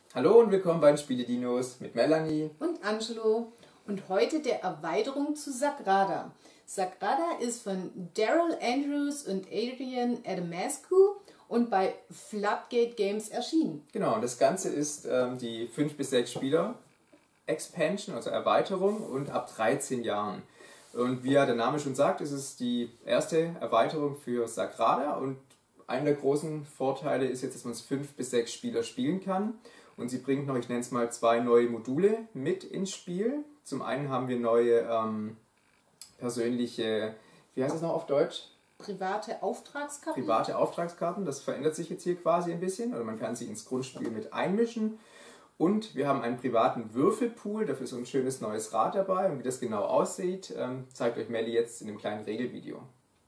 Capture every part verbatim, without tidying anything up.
Hallo und willkommen bei den Spiele-Dinos mit Melanie und Angelo und heute der Erweiterung zu Sagrada. Sagrada ist von Daryl Andrews und Adrian Adamascu und bei Floodgate Games erschienen. Genau, und das Ganze ist ähm, die fünf bis sechs Spieler Expansion, also Erweiterung, und ab dreizehn Jahren. Und wie ja der Name schon sagt, ist es die erste Erweiterung für Sagrada und einer der großen Vorteile ist jetzt, dass man es fünf bis sechs Spieler spielen kann. Und sie bringt noch, ich nenne es mal, zwei neue Module mit ins Spiel. Zum einen haben wir neue ähm, persönliche, wie heißt das noch auf Deutsch? Private Auftragskarten. Private Auftragskarten, das verändert sich jetzt hier quasi ein bisschen. Also man kann sie ins Grundspiel mit einmischen. Und wir haben einen privaten Würfelpool, dafür ist so ein schönes neues Rad dabei. Und wie das genau aussieht, ähm, zeigt euch Melli jetzt in dem kleinen Regelvideo.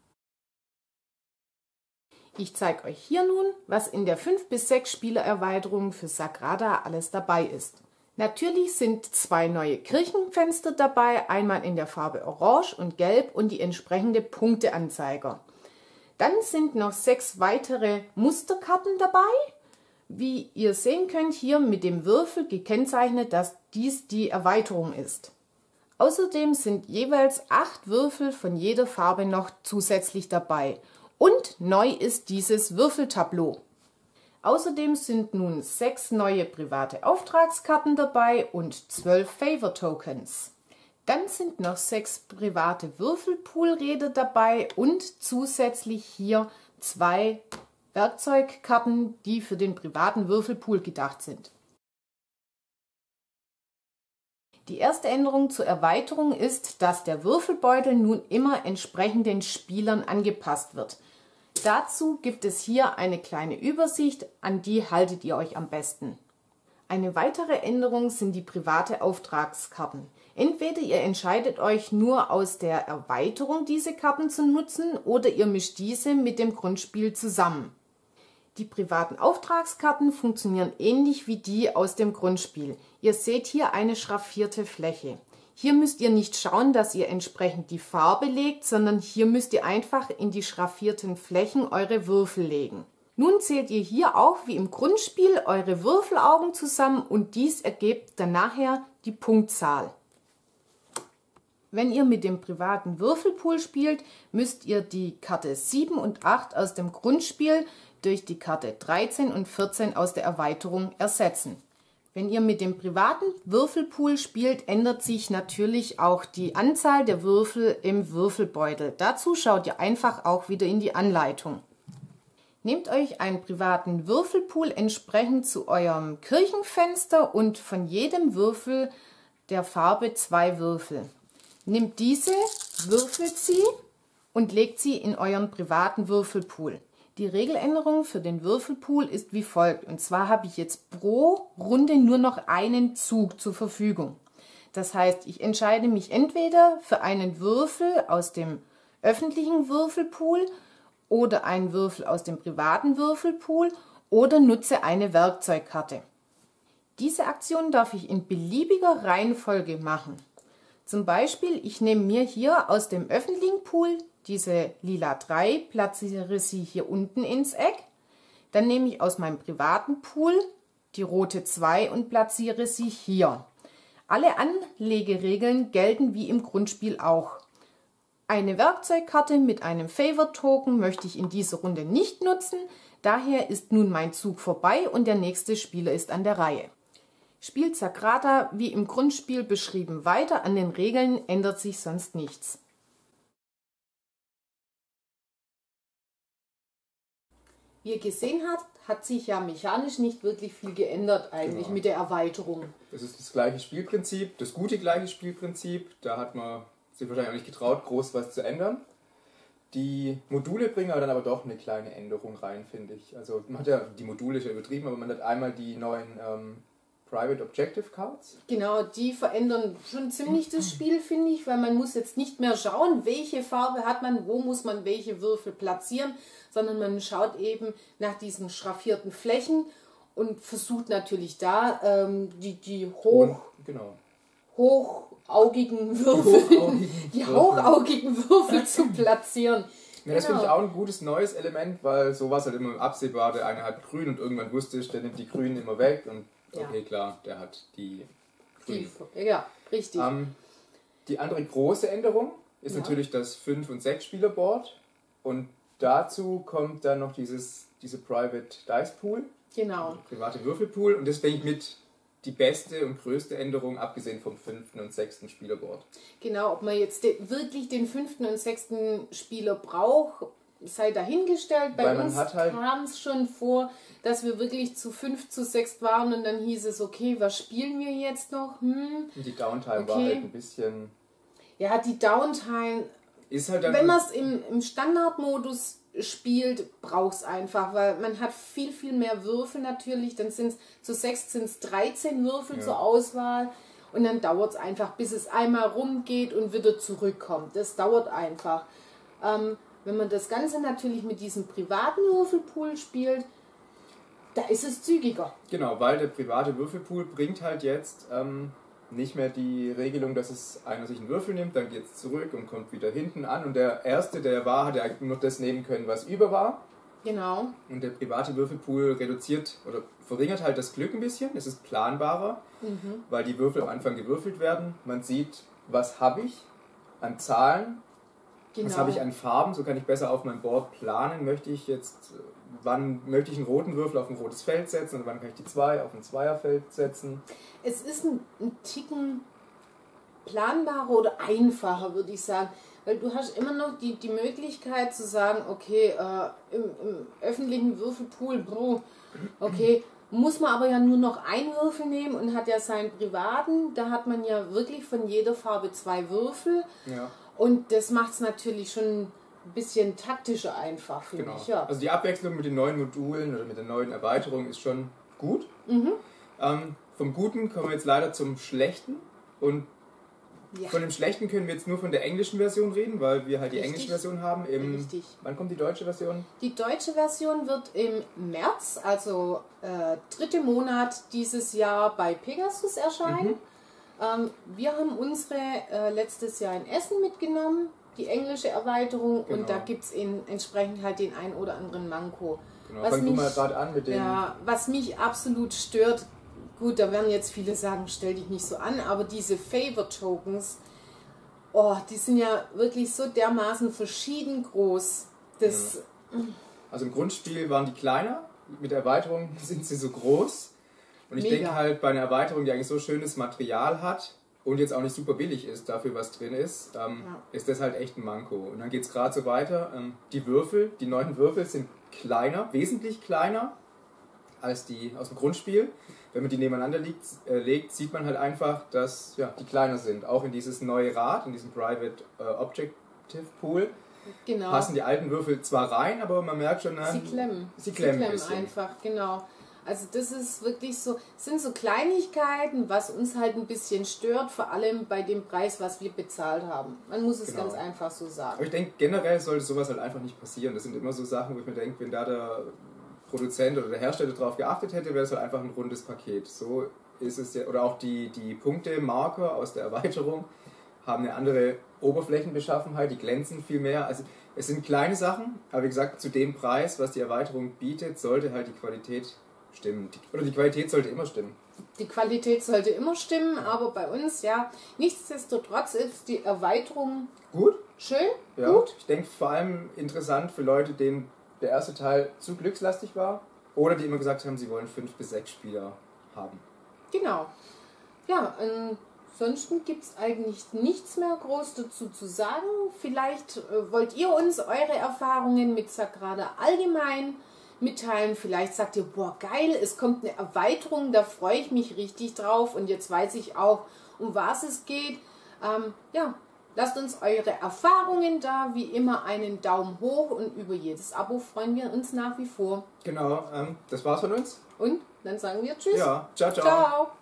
Ich zeige euch hier nun, was in der fünf bis sechs Spieler Erweiterung für Sagrada alles dabei ist. Natürlich sind zwei neue Kirchenfenster dabei, einmal in der Farbe Orange und Gelb und die entsprechende Punkteanzeiger. Dann sind noch sechs weitere Musterkarten dabei. Wie ihr sehen könnt, hier mit dem Würfel gekennzeichnet, dass dies die Erweiterung ist. Außerdem sind jeweils acht Würfel von jeder Farbe noch zusätzlich dabei. Und neu ist dieses Würfeltableau. Außerdem sind nun sechs neue private Auftragskarten dabei und zwölf Favor Tokens. Dann sind noch sechs private Würfelpoolräder dabei und zusätzlich hier zwei Werkzeugkarten, die für den privaten Würfelpool gedacht sind. Die erste Änderung zur Erweiterung ist, dass der Würfelbeutel nun immer entsprechend den Spielern angepasst wird. Dazu gibt es hier eine kleine Übersicht, an die haltet ihr euch am besten. Eine weitere Änderung sind die private Auftragskarten. Entweder ihr entscheidet euch nur aus der Erweiterung diese Karten zu nutzen oder ihr mischt diese mit dem Grundspiel zusammen. Die privaten Auftragskarten funktionieren ähnlich wie die aus dem Grundspiel. Ihr seht hier eine schraffierte Fläche. Hier müsst ihr nicht schauen, dass ihr entsprechend die Farbe legt, sondern hier müsst ihr einfach in die schraffierten Flächen eure Würfel legen. Nun zählt ihr hier auch wie im Grundspiel eure Würfelaugen zusammen und dies ergibt dann nachher die Punktzahl. Wenn ihr mit dem privaten Würfelpool spielt, müsst ihr die Karte sieben und acht aus dem Grundspiel durch die Karte dreizehn und vierzehn aus der Erweiterung ersetzen. Wenn ihr mit dem privaten Würfelpool spielt, ändert sich natürlich auch die Anzahl der Würfel im Würfelbeutel. Dazu schaut ihr einfach auch wieder in die Anleitung. Nehmt euch einen privaten Würfelpool entsprechend zu eurem Kirchenfenster und von jedem Würfel der Farbe zwei Würfel. Nehmt diese, würfelt sie und legt sie in euren privaten Würfelpool. Die Regeländerung für den Würfelpool ist wie folgt. Und zwar habe ich jetzt pro Runde nur noch einen Zug zur Verfügung. Das heißt, ich entscheide mich entweder für einen Würfel aus dem öffentlichen Würfelpool oder einen Würfel aus dem privaten Würfelpool oder nutze eine Werkzeugkarte. Diese Aktion darf ich in beliebiger Reihenfolge machen. Zum Beispiel, ich nehme mir hier aus dem öffentlichen Pool diese lila drei, platziere sie hier unten ins Eck. Dann nehme ich aus meinem privaten Pool die rote zwei und platziere sie hier. Alle Anlegeregeln gelten wie im Grundspiel auch. Eine Werkzeugkarte mit einem Favor Token möchte ich in dieser Runde nicht nutzen. Daher ist nun mein Zug vorbei und der nächste Spieler ist an der Reihe. Spielt Sagrada wie im Grundspiel beschrieben weiter, an den Regeln ändert sich sonst nichts. Wie ihr gesehen habt, hat sich ja mechanisch nicht wirklich viel geändert eigentlich genau. Mit der Erweiterung. Das ist das gleiche Spielprinzip, das gute gleiche Spielprinzip. Da hat man sich wahrscheinlich auch nicht getraut, groß was zu ändern. Die Module bringen aber dann aber doch eine kleine Änderung rein, finde ich. Also man hat ja, die Module ist ja übertrieben, aber man hat einmal die neuen ähm, Private Objective Cards. Genau, die verändern schon ziemlich das Spiel, finde ich, weil man muss jetzt nicht mehr schauen, welche Farbe hat man, wo muss man welche Würfel platzieren, sondern man schaut eben nach diesen schraffierten Flächen und versucht natürlich da ähm, die, die hoch, und, genau. hochaugigen Würfel, hochaugigen die Würfel. hochaugigen Würfel zu platzieren. Ja, das genau. finde ich auch ein gutes neues Element, weil so war es halt immer absehbar, der eine hat grün und irgendwann wusste ich, der nimmt die grünen immer weg und Ja. Okay, klar, der hat die Die, ja, richtig. Ähm, die andere große Änderung ist Ja. natürlich das fünf- und sechs Spieler-Board. Und dazu kommt dann noch dieses, diese Private Dice Pool, Genau. private Würfelpool. Und das denke ich mit die beste und größte Änderung, abgesehen vom fünften und sechsten Spielerboard. Genau, ob man jetzt de wirklich den fünften und sechsten Spieler braucht, sei dahingestellt. Bei Weil man uns hat halt- kam es schon vor, dass wir wirklich zu fünf, zu sechs waren und dann hieß es, okay, was spielen wir jetzt noch? Hm. Und die Downtime war Okay. halt ein bisschen... Ja, die Downtime, Ist halt dann wenn man es im, im Standardmodus spielt, braucht es einfach, weil man hat viel, viel mehr Würfel natürlich. Dann sind es zu sechs sind es dreizehn Würfel Ja. zur Auswahl und dann dauert es einfach, bis es einmal rumgeht und wieder zurückkommt. Das dauert einfach. Ähm, wenn man das Ganze natürlich mit diesem privaten Würfelpool spielt, da ist es zügiger. Genau, weil der private Würfelpool bringt halt jetzt ähm, nicht mehr die Regelung, dass es einer sich einen Würfel nimmt, dann geht es zurück und kommt wieder hinten an. Und der Erste, der war, hat ja eigentlich nur noch das nehmen können, was über war. Genau. Und der private Würfelpool reduziert oder verringert halt das Glück ein bisschen. Es ist planbarer, Mhm. weil die Würfel am Anfang gewürfelt werden. Man sieht, was habe ich an Zahlen, Genau. was habe ich an Farben. So kann ich besser auf mein Board planen. Möchte ich jetzt, äh, wann möchte ich einen roten Würfel auf ein rotes Feld setzen und wann kann ich die zwei auf ein Zweierfeld setzen. Es ist ein, ein Ticken planbarer oder einfacher, würde ich sagen. Weil du hast immer noch die, die Möglichkeit zu sagen, okay, äh, im, im öffentlichen Würfelpool, bro, okay, muss man aber ja nur noch einen Würfel nehmen und hat ja seinen privaten. Da hat man ja wirklich von jeder Farbe zwei Würfel. Ja. Und das macht es natürlich schon ein bisschen taktischer einfach, finde Genau. ich. Ja. Also die Abwechslung mit den neuen Modulen oder mit der neuen Erweiterung ist schon gut. Mhm. Ähm, vom Guten kommen wir jetzt leider zum Schlechten. Und Ja. von dem Schlechten können wir jetzt nur von der englischen Version reden, weil wir halt die Richtig. englische Version haben. Im, Richtig. Wann kommt die deutsche Version? Die deutsche Version wird im März, also äh, dritte Monat dieses Jahr bei Pegasus erscheinen. Ähm, wir haben unsere äh, letztes Jahr in Essen mitgenommen, die englische Erweiterung, Genau. und da gibt es entsprechend halt den ein oder anderen Manko. Genau, Was fang du mich- mal gerade an mit dem. Ja, was mich absolut stört, gut, da werden jetzt viele sagen, stell dich nicht so an, aber diese Favor-Tokens, oh, die sind ja wirklich so dermaßen verschieden groß. Das, Also im Grundspiel waren die kleiner, mit der Erweiterung sind sie so groß. Und ich Mega. denke halt, bei einer Erweiterung, die eigentlich so schönes Material hat und jetzt auch nicht super billig ist dafür, was drin ist, ähm, Ja. ist das halt echt ein Manko. Und dann geht es gerade so weiter. Ähm, die Würfel, die neuen Würfel sind kleiner, wesentlich kleiner als die aus dem Grundspiel. Wenn man die nebeneinander liegt, äh, legt, sieht man halt einfach, dass ja, die kleiner sind. Auch in dieses neue Rad, in diesem Private äh, Objective Pool, genau. passen die alten Würfel zwar rein, aber man merkt schon, na, Sie klemmen. sie klemmen ein Sie bisschen. einfach, genau. Also das ist wirklich so, sind so Kleinigkeiten, was uns halt ein bisschen stört, vor allem bei dem Preis, was wir bezahlt haben. Man muss es Genau. ganz einfach so Aber sagen. ich denke, generell sollte sowas halt einfach nicht passieren. Das sind immer so Sachen, wo ich mir denke, wenn da der Produzent oder der Hersteller drauf geachtet hätte, wäre es halt einfach ein rundes Paket. So ist es ja, oder auch die, die Punkte-Marker aus der Erweiterung haben eine andere Oberflächenbeschaffenheit, die glänzen viel mehr. Also es sind kleine Sachen, aber wie gesagt, zu dem Preis, was die Erweiterung bietet, sollte halt die Qualität stimmen. Die, oder die Qualität sollte immer stimmen. Die Qualität sollte immer stimmen, aber bei uns, ja, nichtsdestotrotz ist die Erweiterung Gut? schön, Ja. gut. Ich denke vor allem interessant für Leute, denen der erste Teil zu glückslastig war oder die immer gesagt haben, sie wollen fünf bis sechs Spieler haben. Genau. Ja, ansonsten gibt es eigentlich nichts mehr groß dazu zu sagen. Vielleicht äh, wollt ihr uns eure Erfahrungen mit Sagrada allgemein mitteilen. Vielleicht sagt ihr, boah, geil, es kommt eine Erweiterung, da freue ich mich richtig drauf und jetzt weiß ich auch, um was es geht. Ähm, ja, lasst uns eure Erfahrungen da, wie immer einen Daumen hoch, und über jedes Abo freuen wir uns nach wie vor. Genau, ähm, das war's von uns. Und dann sagen wir Tschüss. Ja, ciao, ciao. Ciao.